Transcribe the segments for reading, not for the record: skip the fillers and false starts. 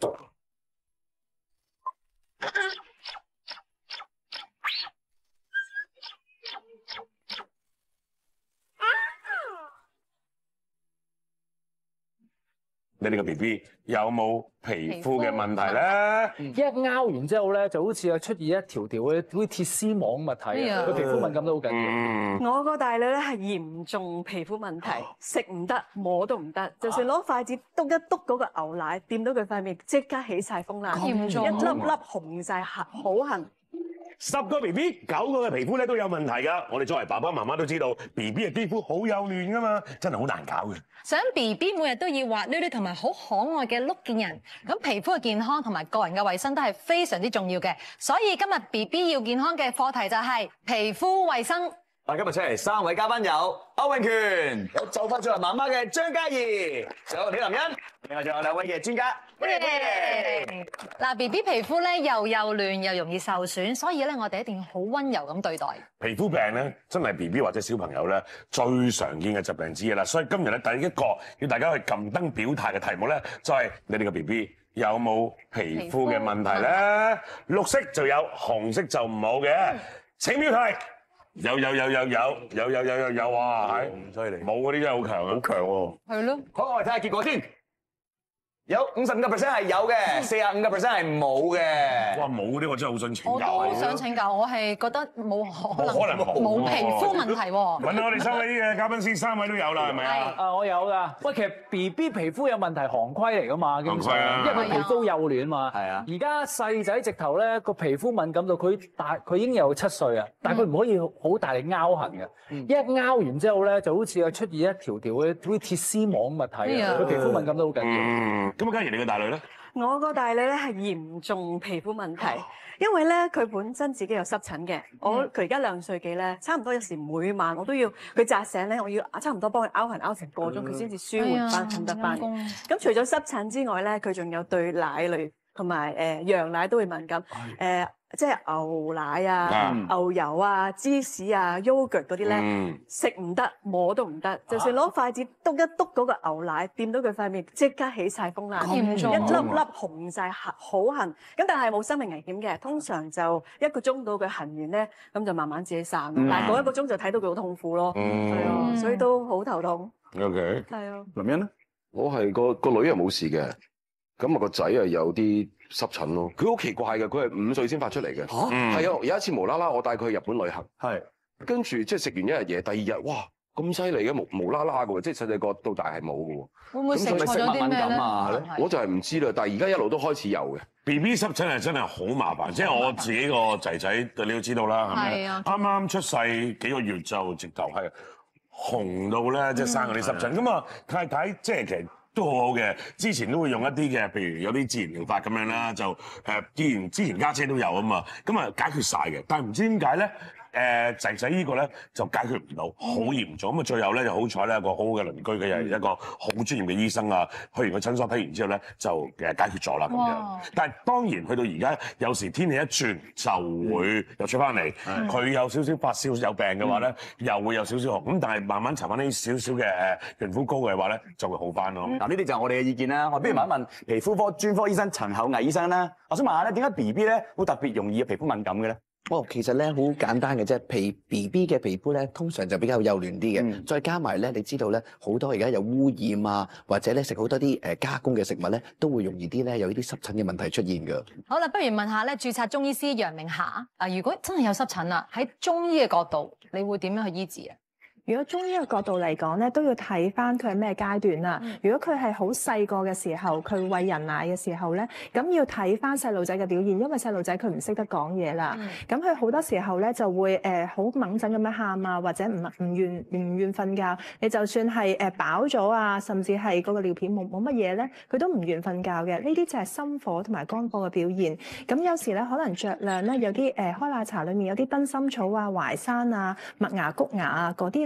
你哋個 BB 有冇皮膚嘅問題咧？ 一拗完之後咧，就好似有出現一條條嘅好似鐵絲網物體，佢皮膚敏感都好緊要。 我個大女咧係嚴重皮膚問題，食唔得，摸都唔得，就算攞筷子篤一篤嗰個牛奶，掂到佢塊面即刻起晒風癩，一粒粒紅晒，好痕。 10個 BB 9個嘅皮膚咧都有問題㗎。我哋作為爸爸媽媽都知道 ，BB 嘅肌膚好幼嫩㗎嘛，真係好難搞嘅。 想 BB 每日都要滑溜溜同埋好可愛嘅碌見人，咁皮膚嘅健康同埋個人嘅衛生都係非常之重要嘅。所以今日 BB 要健康嘅課題就係皮膚衛生。 今日請嚟3位嘉賓有歐永權，有就快做人媽媽嘅張嘉怡，仲有李琳欣，另外仲有2位嘅專家。 嗱 ，BB 皮膚咧又幼嫩又容易受損，所以咧我哋一定要好溫柔咁對待。 皮膚病咧真係 BB 或者小朋友咧最常見嘅疾病之一啦。所以今日咧第一個要大家去撳燈表態嘅題目咧，就係你哋個 BB 有冇皮膚嘅問題咧？綠色就有，紅色就唔好嘅。請表態。有哇！係咁犀利，冇嗰啲真係好強，好強喎。 係咯。 好，我哋睇下結果先。有55% 係有嘅，45% 係冇嘅。 哇！冇嗰啲我真係好想請教。 我都好想請教，我係覺得冇可能冇皮膚問題喎。 問下我哋3位嘅嘉賓先，3位都有啦，係咪啊？ 我有㗎。喂，其實 BB 皮膚有問題，行規嚟㗎嘛，經常，因為佢皮膚幼嫩嘛。係啊。而家細仔直頭咧個皮膚敏感到佢已經有7歲啊，但係佢唔可以好大力拗痕嘅。一拗完之後咧，就好似有出現一條條嘅好似鐵絲網物體，佢皮膚敏感都好緊要。 咁啊，嘉怡你個大女咧？ 我個大女咧係嚴重皮膚問題，因為咧佢本身自己有濕疹嘅。佢而家2歲幾咧，差唔多有時每晚我都要佢扎醒咧，我要差唔多幫佢拗痕拗成個鐘，佢先至舒緩翻瞓得翻。咁除咗濕疹之外咧，佢仲有對奶類同埋羊奶都會敏感。即係牛奶啊、牛油啊、芝士啊、yogurt 嗰啲咧，食唔得，摸都唔得。就算攞筷子篤一篤嗰個牛奶，掂到佢塊面即刻起晒風癩，一粒粒紅晒，好痕。咁但係冇生命危險嘅，通常就1個鐘到佢痕完咧，咁就慢慢自己散。但係嗰1個鐘就睇到佢好痛苦咯，係啊，所以都好頭痛。 OK， 係啊。 林欣咧， 我係個女又冇事嘅，咁啊個仔啊有啲濕疹咯。佢好奇怪嘅，佢係5歲先發出嚟嘅。係啊，有一次無啦啦，我帶佢去日本旅行，跟住即係食完一日嘢，第2日哇咁犀利嘅，無啦啦嘅喎，即係細細個到大係冇嘅喎。 會唔會食錯咗啲咩咧？ 我就係唔知啦，但係而家一路都開始有嘅。 BB 濕疹係真係好麻煩，即係我自己個仔仔，你都知道啦，係咪？啱啱出世幾個月就直頭係紅到咧，即係生嗰啲濕疹。咁啊，太太即係其實都好好嘅，之前都會用一啲嘅，譬如有啲自然療法咁樣啦，就之前家姐都有啊嘛，咁啊解決晒嘅。但係唔知點解咧？仔仔呢個咧就解決唔到，好嚴重。咁啊，最後咧就好彩咧，有個好好嘅鄰居，佢又係一個好專業嘅醫生啊。去完個診所睇完之後咧，就解決咗啦咁樣。但係當然去到而家，有時天氣一轉就會又出翻嚟。佢有少少發燒有病嘅話咧，又會有少少紅。咁但係慢慢搽翻啲少少嘅潤膚膏嘅話咧，就會好翻咯。 嗱，呢啲就係我哋嘅意見啦。我不如問一問皮膚科專科醫生陳厚毅醫生啦。我想問下咧，點解 BB 咧會特別容易皮膚敏感嘅咧？ 其實咧好簡單嘅啫，BB 嘅皮膚咧通常就比較幼嫩啲嘅，再加埋咧，你知道咧好多而家有污染啊，或者咧食好多啲加工嘅食物咧，都會容易啲咧有呢啲濕疹嘅問題出現㗎。 好啦，不如問下咧註冊中醫師楊明霞啊，如果真係有濕疹啦，喺中醫嘅角度，你會點樣去醫治啊？ 如果中醫嘅角度嚟講咧，都要睇翻佢係咩階段啦。如果佢係好細個嘅時候，佢餵人奶嘅時候咧，咁要睇翻細路仔嘅表現，因為細路仔佢唔識得講嘢啦。咁佢好多時候咧就會好猛陣咁樣喊啊，或者唔願瞓覺。你就算係飽咗啊，甚至係嗰個尿片冇乜嘢咧，佢都唔願瞓覺嘅。呢啲就係心火同埋肝火嘅表現。咁有時咧可能着量咧有啲開奶茶裡面有啲燈心草啊、淮山啊、麥芽、谷芽啊嗰啲。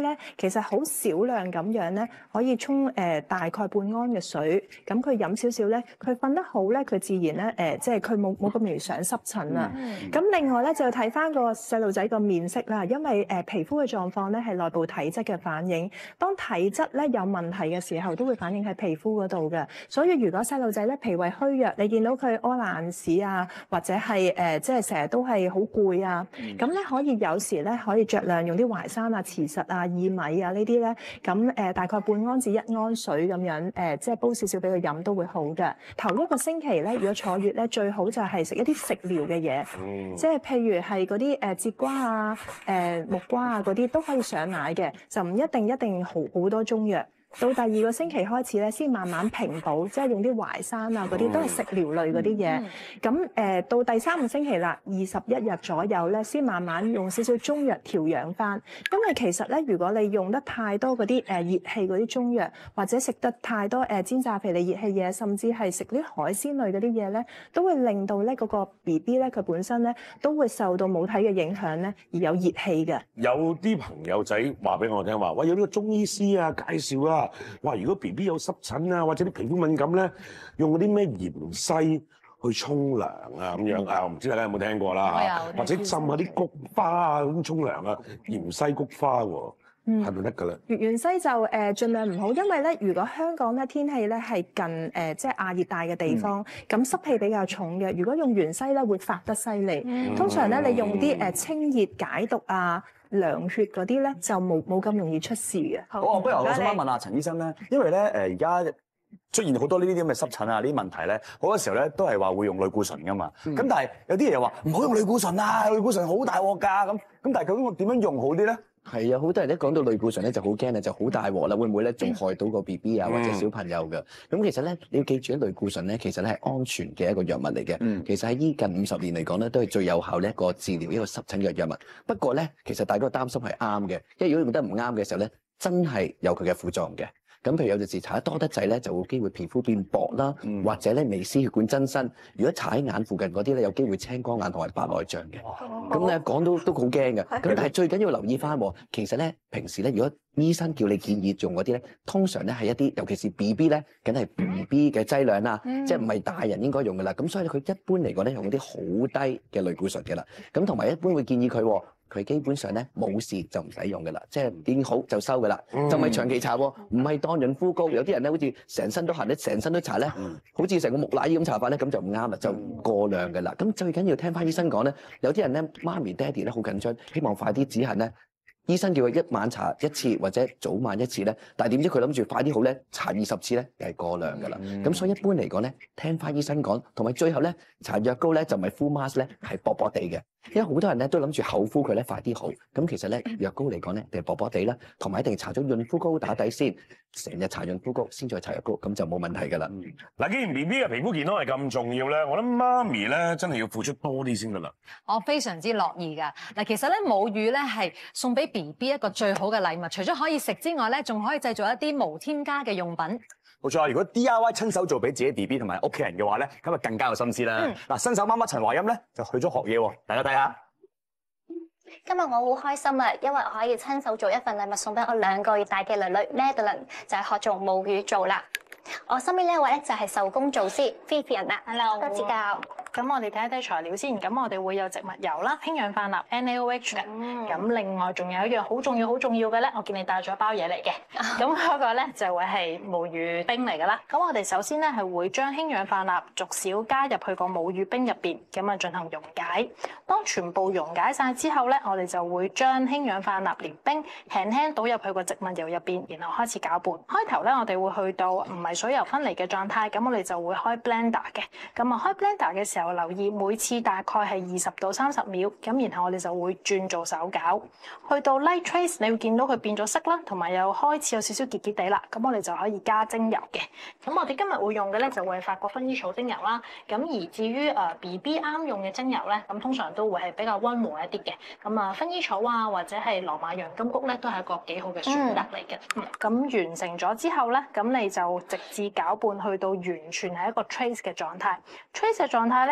咧，其實好少量咁樣咧，可以沖大概半安嘅水，咁佢飲少少咧，佢瞓得好咧，佢自然咧即係佢冇咁容易上濕疹啦。咁另外咧就要睇翻個細路仔個面色啦，因為皮膚嘅狀況咧係內部體質嘅反應，當體質咧有問題嘅時候，都會反映喺皮膚嗰度嘅。所以如果細路仔咧脾胃虛弱，你見到佢屙爛屎啊，或者係即係成日都係好攰啊，咁咧可以有時咧可以酌量用啲淮山啊、慈實啊、薏米啊呢啲咧，咁大概半安至1安水咁樣即係煲少少俾佢飲都會好嘅。頭一個星期咧，如果坐月咧，最好就係食一啲食療嘅嘢，即係譬如係嗰啲節瓜啊、木瓜啊嗰啲都可以上奶嘅，就唔一定好多中藥。到第2個星期開始咧，先慢慢平補，即係用啲淮山啊嗰啲都係食療類嗰啲嘢。咁到第3個星期啦，21日左右咧，先慢慢用少少中藥調養翻。因為其實咧，如果你用得太多嗰啲熱氣嗰啲中藥，或者食得太多煎炸肥膩熱氣嘢，甚至係食啲海鮮類嗰啲嘢咧，都會令到咧嗰個 BB 咧佢本身咧都會受到母體嘅影響咧，而有熱氣嘅。有啲朋友仔話俾我聽話，喂，有呢個中醫師啊介紹啊。哇！如果 BB 有濕疹啊，或者啲皮膚敏感咧，用嗰啲咩芫荽去沖涼啊咁樣啊，我唔知大家有冇聽過啦嚇，或者浸下啲菊花啊咁沖涼啊，芫荽菊花喎，係咪得㗎咧？ 芫荽就盡量唔好，因為咧，如果香港咧天氣咧係近即係亞熱帶嘅地方，咁濕氣比較重嘅，如果用芫荽咧會發得犀利。通常咧你用啲清熱解毒啊、涼血嗰啲咧就冇咁容易出事嘅。 好，不如我想問下陳醫生咧，因為咧而家出現好多呢啲咁嘅濕疹啊，呢啲問題咧，好多時候咧都係話會用類固醇噶嘛。咁但係有啲嘢又話唔好用類固醇啊，類固醇好大鑊㗎咁。但係究竟我點樣用好啲咧？ 係啊，好多人一講到類固醇咧就好驚啦，就好大鑊啦，會唔會咧仲害到個 BB 啊或者小朋友嘅？咁其實咧你要記住咧，類固醇咧其實咧係安全嘅一個藥物嚟嘅。其實喺依近50年嚟講咧，都係最有效嘅一個治療一個濕疹嘅藥物。不過咧，其實大家擔心係啱嘅，因為如果用得唔啱嘅時候咧，真係有佢嘅副作用嘅。咁譬如有陣時搽得多得滯咧，就會機會皮膚變薄啦，或者咧微絲血管增生。如果搽喺眼附近嗰啲咧，有機會青光眼同埋白內障嘅。咁咧講都好驚嘅。咁但係最緊要留意翻喎，其實咧平時咧，如果醫生叫你建議用嗰啲咧，通常咧係一啲尤其是 BB 咧，梗係 BB 嘅劑量啦，即係唔係大人應該用嘅啦。咁所以佢一般嚟講咧，用啲好低嘅類固醇嘅啦。咁同埋一般會建議佢基本上咧冇事就唔使用嘅啦，即係見好就收嘅啦，就唔係長期搽喎，唔係當潤膚膏。有啲人咧好似成身都行咧，成身都搽咧，好似成個木乃伊咁搽法咧，咁就唔啱啦，就過量嘅啦。咁最緊要聽翻醫生講咧，有啲人咧媽咪爹哋咧好緊張，希望快啲止痕咧。醫生叫佢一晚搽1次或者早晚1次咧，但係點知佢諗住快啲好咧，搽20次咧，又係過量㗎啦。咁所以一般嚟講咧，聽翻醫生講，同埋最後咧搽藥膏咧就唔係 full mask 咧，係薄薄地嘅。因為好多人咧都諗住厚敷佢咧快啲好，咁其實咧藥膏嚟講咧，定係薄薄地啦，同埋一定搽咗潤膚膏打底先，成日搽潤膚膏先再搽藥膏，咁就冇問題㗎啦。 嗱，既然 BB 嘅皮膚健康係咁重要咧，我諗媽咪咧真係要付出多啲先㗎啦。 我非常之樂意㗎。嗱，其實咧母乳咧係送俾 BB 一個最好嘅禮物，除咗可以食之外咧，仲可以製造一啲無添加嘅用品。 冇錯，如果 DIY 親手做俾自己 BB 同埋屋企人嘅話咧，咁啊更加有心思啦。嗱，新手媽媽陳華音咧就去咗學嘢喎，大家睇下。 今日我好開心啊，因為我可以親手做一份禮物送俾我2個月大嘅女女 Madeline， 就係學做母乳做啦。我身邊呢一位咧就係手工做師 Vivian 啦 ，Hello， 多指教。 咁我哋睇一睇材料先，咁我哋會有植物油啦、氫氧化鈉 NaOH 嘅，咁另外仲有一樣好重要嘅咧，我見你帶咗一包嘢嚟嘅，咁嗰個咧就會係母乳冰嚟㗎啦。咁我哋首先咧係會將氫氧化鈉逐少加入去個母乳冰入邊，咁啊進行溶解。當全部溶解晒之後咧，我哋就會將氫氧化鈉連冰輕輕倒入去個植物油入邊，然後開始攪拌。開頭咧我哋會去到唔係水油分離嘅狀態，咁我哋就會開 blender 嘅。咁啊開 blender 嘅時候，留意每次大概係20到30秒，咁然後我哋就會轉做手攪。去到 light trace， 你會見到佢變咗色啦，同埋又開始有少少結結地啦，咁我哋就可以加精油嘅。咁我哋今日會用嘅咧就會係法國薰衣草精油啦。咁而至於BB 啱用嘅精油咧，咁通常都會係比較溫和一啲嘅。咁啊薰衣草啊或者係羅馬洋甘菊咧都係一個幾好嘅選擇嚟嘅。咁完成咗之後咧，咁你就直至攪拌去到完全係一個 trace 嘅狀態。trace 嘅狀態咧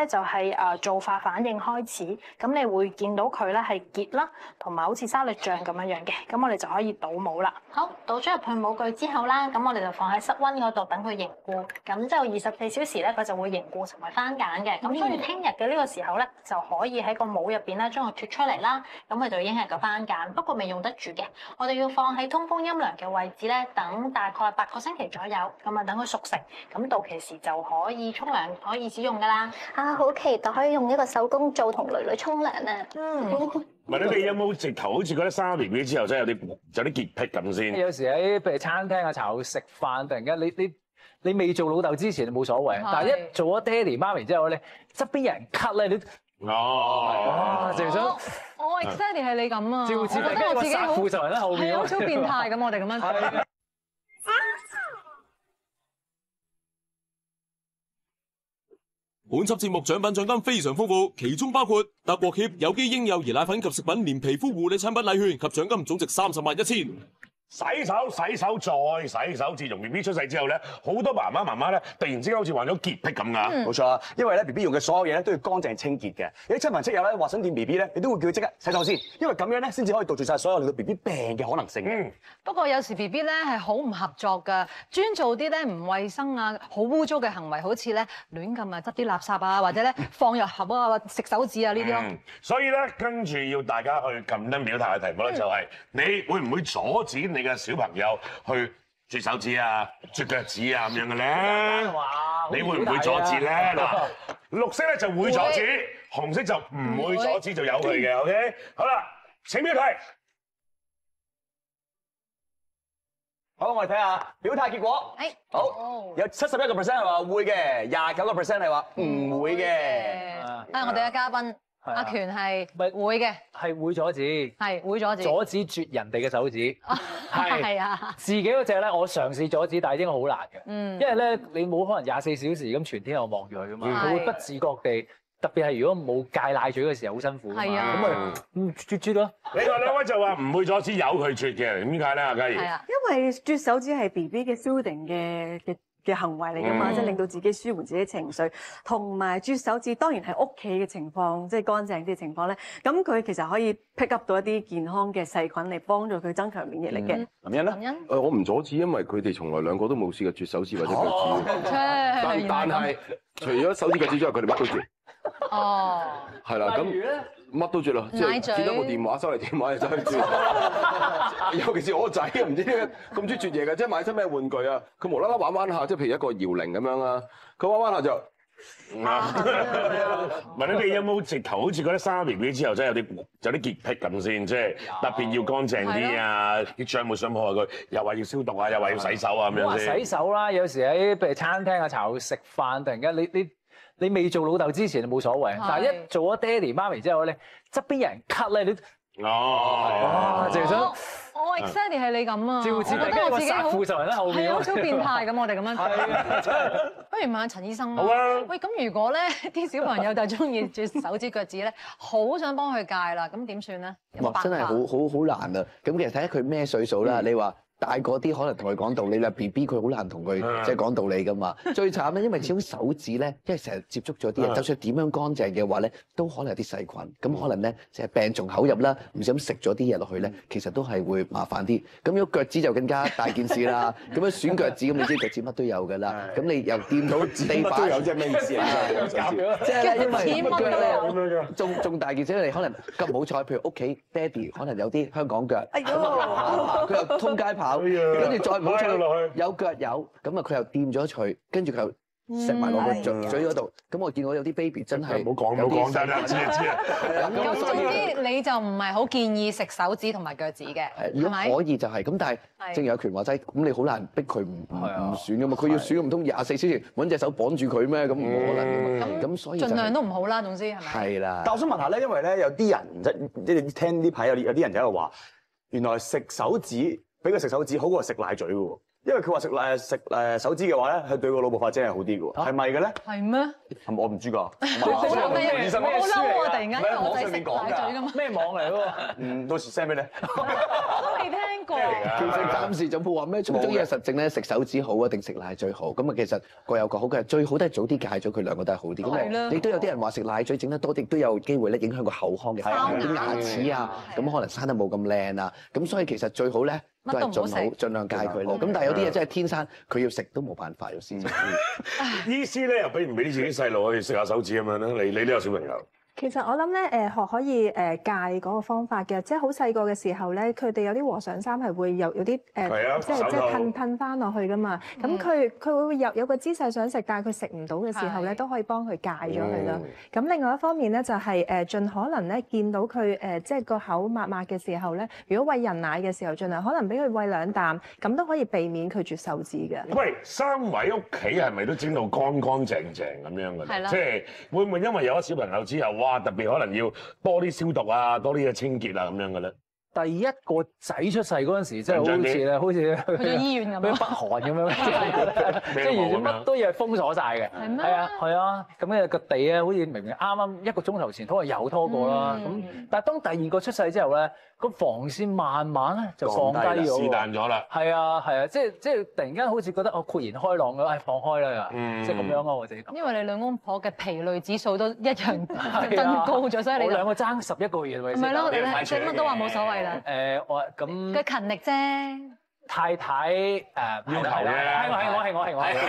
咧就係做法反應開始，咁你會見到佢咧係結啦，同埋好似沙律醬咁樣樣嘅，咁我哋就可以倒模啦。好，倒咗入去模具之後啦，咁我哋就放喺室溫嗰度等佢凝固，咁之後24小時咧佢就會凝固成為番梘嘅，咁所以聽日嘅呢個時候咧就可以喺個模入邊咧將佢脱出嚟啦，咁佢就已經係個番梘，不過未用得住嘅，我哋要放喺通風陰涼嘅位置咧，等大概8個星期左右，咁啊等佢熟成，咁到期時就可以沖涼可以使用噶啦。 啊，好期待可以用呢個手工皂同囡囡沖涼啊！ 唔係你哋有冇直頭好似覺得生咗 BB 之後真係有啲潔癖咁先？ 有時喺譬如餐廳啊、茶樓食飯，突然間你未做老豆之前冇所謂，但係一做咗爹哋媽咪之後咧，側邊有人咳咧，你淨係想我 exactly 係你咁啊！ 我覺得我自己好就喺後面， 好超變態咁，我哋咁樣。 本輯節目獎品獎金非常豐富，其中包括德國協有機嬰幼兒奶粉及食品連皮膚護理產品禮券及獎金總值30.1萬。 洗手再洗手，自從 BB 出世之後咧，好多爸爸媽媽咧，突然之間好似患咗潔癖咁㗎。 冇錯啊，因為咧 BB 用嘅所有嘢咧都要乾淨清潔嘅。有啲親朋戚友咧話想掂 BB 咧，你都會叫佢即刻洗手先，因為咁樣咧先至可以杜絕晒所有令到 BB 病嘅可能性嘅。 不過有時 BB 咧係好唔合作㗎，專做啲咧唔衞生啊、好污糟嘅行為，好似咧亂咁啊執啲垃圾啊，或者咧放入盒啊、食手指啊呢啲咯。 所以咧，跟住要大家去撳燈表態嘅題目咧，就係你會唔會阻止你嘅小朋友去啜手指啊、啜腳趾啊咁樣嘅咧？你會唔會阻止咧？嗱，綠色咧就會阻止，紅色就唔會阻止，就有佢嘅。OK， 好啦，請表態。 好，我哋睇下表態結果。好，有71% 係話會嘅，29% 係話唔會嘅。 我哋嘅嘉賓阿權係會嘅， 係會阻止， 係會阻止， 阻止啜人哋嘅手指。 係啊， 自己嗰隻咧，我嘗試阻止，但係應該好難嘅。因為咧，你冇可能24小時咁全天候望住佢噶嘛，佢會不自覺地。特別係如果冇戒奶嘴嘅時候，好辛苦㗎嘛。係啊，咁咪啜咯。 另外兩位就話唔會阻止由佢啜嘅，點解咧，阿嘉怡？ 係啊，因為啜手指係 BB 嘅 soothing 嘅行為嚟㗎嘛，即係令到自己舒緩自己情緒，同埋啜手指當然係屋企嘅情況，即係乾淨啲嘅情況咧。咁佢其實可以 pick up 到一啲健康嘅細菌嚟幫助佢增強免疫力嘅。 林欣咧？ 我唔阻止，因為佢哋從來兩個都冇試過啜手指或者腳趾。但係除咗手指腳趾之外，佢哋乜都啜。 哦， 係啦，咁乜都啜咯，即係見到部電話收嚟電話就走去啜。尤其是我仔，唔知點解咁中意啜嘢嘅，即係買親咩玩具啊，佢無啦啦玩下，即係譬如一個搖鈴咁樣啦，佢玩下就。 問你哋有冇直頭好似覺得生咗 BB 之後真係有啲潔癖咁先，即係特別要乾淨啲啊，啲醬冇想破壞佢，又話要消毒啊，又話要洗手啊咁樣先。 洗手啦，有時喺譬如餐廳啊、茶樓食飯，突然間你未做老豆之前冇所謂，但係一做咗爹哋媽咪之後咧，側邊有人咳咧，你淨係想我 exactly 係你咁啊！ 照自己個殺父仇人喺後面， 係好超變態咁，我哋咁樣。不如問下陳醫生啦。好啊。喂，咁如果咧啲小朋友就中意啜手指腳趾咧，好想幫佢戒啦，咁點算咧？ 哇！真係好難啊！咁其實睇下佢咩歲數啦。你話大個啲可能同佢講道理啦 ，BB 佢好難同佢即係講道理噶嘛。最慘咧，因為始終手指咧，因為成日接觸咗啲人，就算點樣乾淨嘅話咧，都可能有啲細菌。咁可能咧，就係病從口入啦，唔小心食咗啲嘢落去咧，其實都係會麻煩啲。咁如果腳趾就更加大件事啦。咁樣選腳趾，咁你知腳趾乜都有㗎啦。咁你又掂到地板都有，即係咩意思啊？即係咧，因為腳咧仲大件事，你可能咁唔好彩，譬如屋企爹哋可能有啲香港腳，佢又通街跑。跟住再唔好彩有腳有，咁啊佢又掂咗佢，跟住佢又食埋落個嘴嗰度。咁我見到有啲 baby 真係唔好講真啦，知啊。 咁總之你就唔係好建議食手指同埋腳趾嘅， 如果可以就係咁，但係正如有權話齋，咁你好難逼佢唔選噶嘛。佢要選唔通24小時揾隻手綁住佢咩？咁冇可能噶嘛。咁所以盡量都唔好啦，總之係咪？ 係啦。 但我想問下咧，因為咧有啲人即係聽呢排有啲人喺度話，原來食手指。俾佢食手指好過食奶嘴嘅喎，因為佢話食手指嘅話咧，係對個腦部發展係好啲嘅喎，係咪嘅咧？ 係咩？ 我唔知㗎。 我嬲啊！突然間，因為我仔食奶嘴㗎嘛。 咩網嚟嗰個？ 到時 send 俾你。 都未聽諗過。 其實暫時就冇話咩中醫嘅實證咧，食手指好啊定食奶最好？咁啊其實各有各好嘅，最好都係早啲戒咗佢，兩個都係好啲。咁亦都有啲人話食奶嘴整得多，亦都有機會咧影響個口腔嘅啲牙齒啊，咁可能生得冇咁靚啊。咁所以其實最好咧都係盡量戒佢咯。咁但係有啲嘢真係天生佢要食都冇辦法要先。 醫師咧又俾唔俾自己細路去食下手指咁樣咧？你都有小朋友。 其實我諗咧，學可以戒嗰個方法嘅，即係好細個嘅時候咧，佢哋有啲和尚衫係會有啲即係噴翻落去噶嘛。咁佢會有個姿勢想食，但係佢食唔到嘅時候咧，都可以幫佢戒咗佢啦。咁另外一方面咧，就係盡可能咧見到佢即係個口抹抹嘅時候咧，如果餵人奶嘅時候，盡量可能俾佢餵2啖，咁都可以避免佢啜手指嘅。 喂，3位屋企係咪都整到乾乾淨淨咁樣嘅？係啦，即係會唔會因為有咗小朋友之後，哇特別可能要多啲消毒啊，多啲嘅清潔啊咁樣嘅咧？ 第一個仔出世嗰陣時，即係好似去咗醫院咁，去北韓咁樣，即係完全乜都要封鎖晒嘅。係咩？係啊，咁咧個地咧，好似明明啱啱1個鐘頭前拖又拖過啦。咁但係當第2個出世之後咧，個防線慢慢咧就降低咗，是但咗啦。係啊，即係突然間好似覺得我豁然開朗咁，放開啦，即係咁樣咯，我自己。 因為你兩公婆嘅疲累指數都一樣增高咗，所以你我兩個爭11個月咪先。 係咯，你乜都話冇所謂。 我咁佢勤力啫。 太太要求嘅，係我，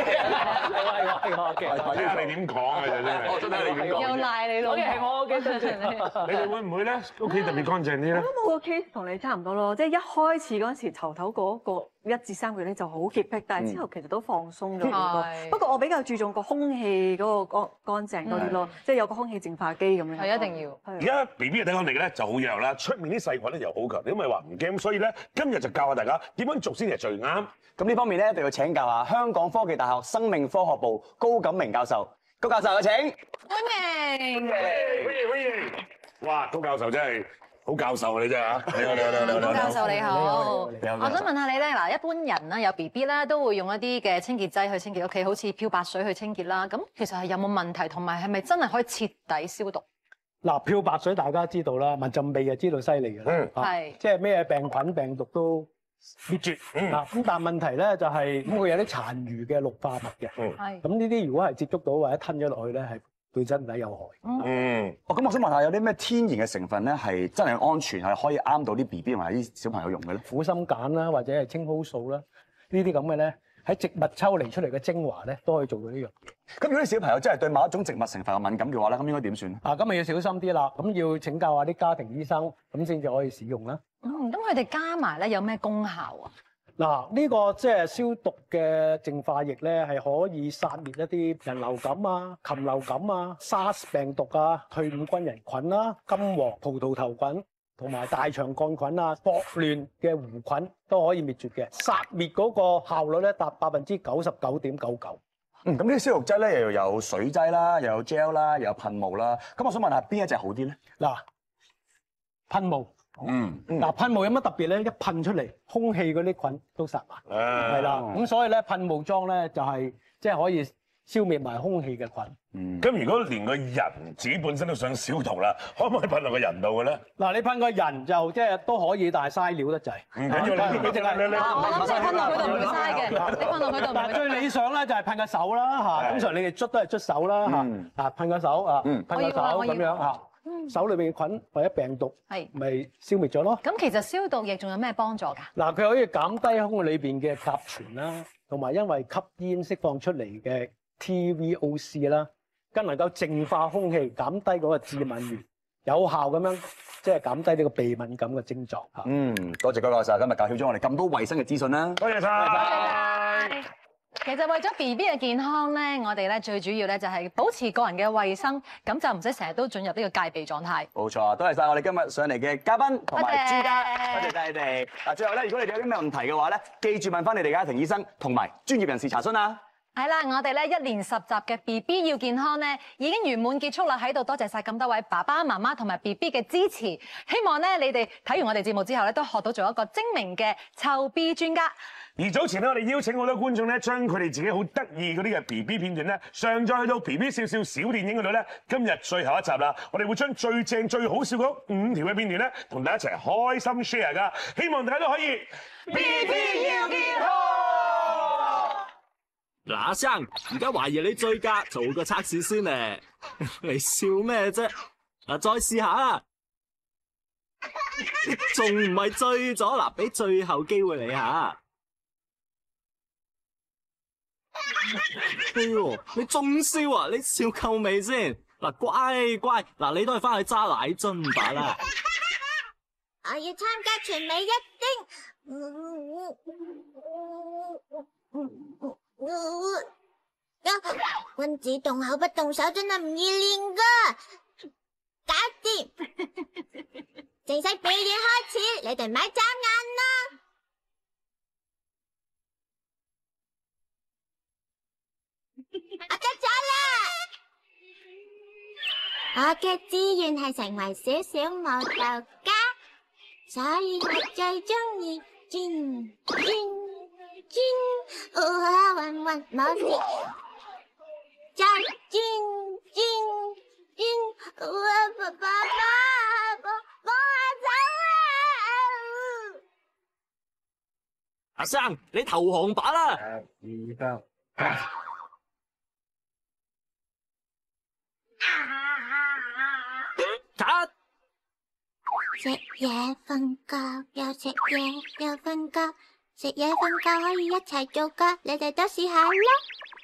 睇下你點講嘅啫，真係。我真係你點講。 又賴你老婆。係我嘅對象你哋會唔會咧？屋企特別乾淨啲咧？ 我都冇個 case 同你差唔多咯，即係一開始嗰陣時頭嗰個1至3個月咧就好潔癖，但係之後其實都放鬆咗好多。不過我比較注重個空氣嗰個乾淨多啲咯，即係有個空氣淨化機咁樣。 係一定要。 而家 BB 嘅抵抗力咧就好弱啦，出面啲細菌咧又好強，你都咪話唔驚，所以咧今日就教下大家點樣做先係最啱。 咁呢方面咧，一定要請教下香港科技大學生命科學部高錦明教授。高教授有請。 歡迎。 哇，高教授真係好教授你真係嚇。你好。 高教授你好。我想問下你咧，嗱，一般人啦有 BB 啦都會用一啲嘅清潔劑去清潔屋企，好似漂白水去清潔啦。咁其實係有冇問題，同埋係咪真係可以徹底消毒？ 嗱，漂白水大家知道啦，聞陣味就知道犀利嘅啦。係。即係咩病菌病毒都滅絕。咁但係問題咧就係咁，佢有啲殘餘嘅氯化物嘅。係。咁呢啲如果係接觸到或者吞咗落去咧，係對身體有害。 咁我想問下，有啲咩天然嘅成分咧係真係安全，係可以啱到啲 BB 同埋啲小朋友用嘅咧？ 苦心鹼啦，或者係青蒿素啦，呢啲咁嘅咧，喺植物抽離出嚟嘅精華咧，都可以做到呢樣嘢。 咁如果啲小朋友真係對某一種植物成分有敏感嘅話咧，咁應該點算？ 咁咪要小心啲啦。咁要請教下啲家庭醫生，咁先至可以使用啦。 咁佢哋加埋咧有咩功效啊？ 嗱，呢個即係消毒嘅淨化液咧，係可以殺滅一啲人流感啊、禽流感啊、SARS 病毒啊、退伍軍人菌啦、金黃葡萄球菌同埋大腸桿菌啊、霍亂嘅弧菌都可以滅絕嘅，殺滅嗰個效率咧達99.99%。 咁呢啲消毒劑咧又有水劑啦，又有 gel 啦，又有噴霧啦。咁我想問下邊一隻好啲咧？ 嗱，噴霧。噴霧有乜特別咧？一噴出嚟，空氣嗰啲菌都殺埋，係啦。咁所以咧，噴霧裝咧就係即係可以消滅埋空氣嘅菌。 咁如果連個人自己本身都想消毒啦，可唔可以噴落個人度嘅咧？ 嗱，你噴個人就即係都可以，但係嘥料得滯。 唔緊要，你淨係我諗你噴落佢度唔會嘥嘅，你噴落佢度唔會。 最理想咧就係噴個手啦嚇，通常你哋捽都係捽手啦嚇，噴個手啊，噴個手咁樣嚇。手裏邊嘅菌或者病毒咪消滅咗咯。 咁其實消毒液仲有咩幫助㗎？ 嗱，佢可以減低空氣裏邊嘅甲醛啦，同埋因為吸煙釋放出嚟嘅 TVOC 啦，更能夠淨化空氣，減低嗰個致敏源，有效咁樣即係減低呢個鼻敏感嘅症狀嚇。 多謝高教授今日教曉咗我哋咁多衞生嘅資訊啦。 多謝晒。 其實為咗 BB 嘅健康咧，我哋咧最主要咧就係保持個人嘅衞生，咁就唔使成日都進入呢個戒備狀態。 冇錯，多謝晒我哋今日上嚟嘅嘉賓同埋專家，多謝晒你哋。嗱，最後咧，如果你哋有啲咩問題嘅話咧，記住問翻你哋家庭醫生同埋專業人士查詢啊。 係啦，我哋咧1連10集嘅 BB 要健康咧已經圓滿結束啦，喺度多謝晒咁多位爸爸媽媽同埋 BB 嘅支持，希望咧你哋睇完我哋節目之後咧都學到做一個精明嘅湊 B 專家。 而早前咧，我哋邀請好多觀眾咧，將佢哋自己好得意嗰啲嘅 BB 片段咧，上載去到 BB 笑笑小電影嗰度咧。今日最後一集啦，我哋會將最正最好笑嗰5條嘅片段咧，同大家一齊開心 share 噶，希望大家都可以 BB 要健康。 嗱，阿生，而家懷疑你醉駕，做個測試先咧。你笑咩啫？嗱，再試下啦。你仲唔係醉咗？嗱，俾最後機會你吓。哎呦，你仲笑啊？你笑夠未先？嗱，乖，嗱，你都係翻去揸奶樽吧啦。 我要參加全美一叮。君子動口不動手真係唔易練噶，搞掂！正式表演開始，你哋咪眨眼啦！我得咗啦！我嘅志願係成為小小舞蹈家，所以我最中意轉。運舞字，再轉，爸爸，幫我手啊！ 阿生，你投降吧啦！ 食嘢瞓覺，又食嘢又瞓覺，食嘢瞓覺可以一齊做㗎，你哋都試下啦！